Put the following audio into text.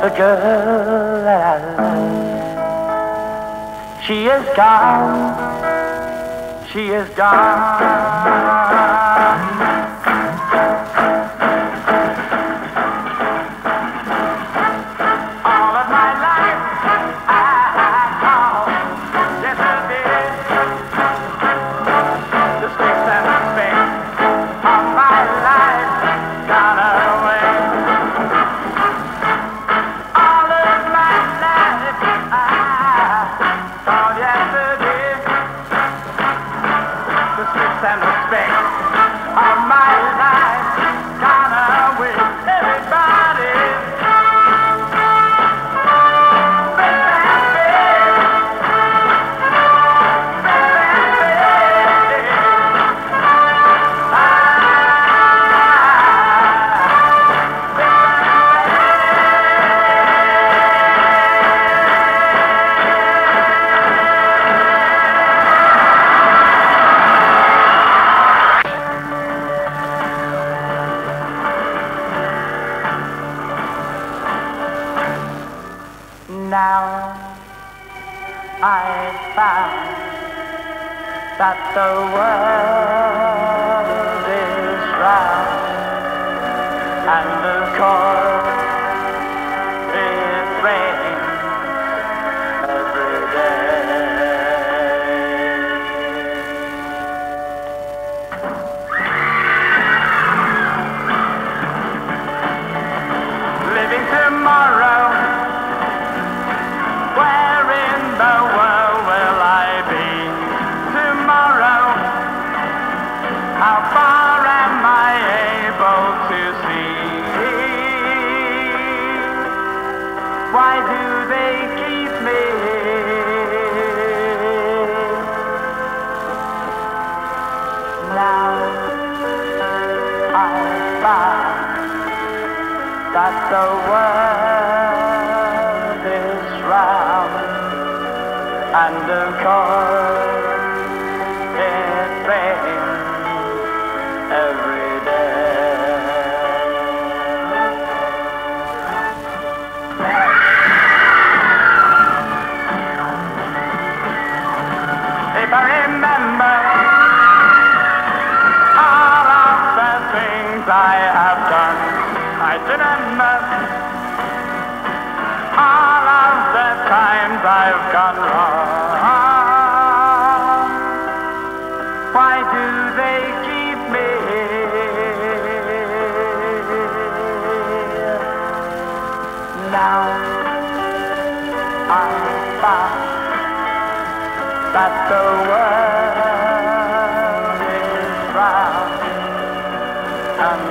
the girl that I love. She is gone, she is gone. And the specks of my life gone away. Everybody, now I found that the world is round and the chord is ringing every day. Living tomorrow, where in the world will I be tomorrow? How far am I able to see? Why do they keep me? Now I found that the world is round and the chord is ringing every day. If I remember all of the things I have done, I remember all of the times I've gone wrong. Why do they keep me? Now I found that the world is round and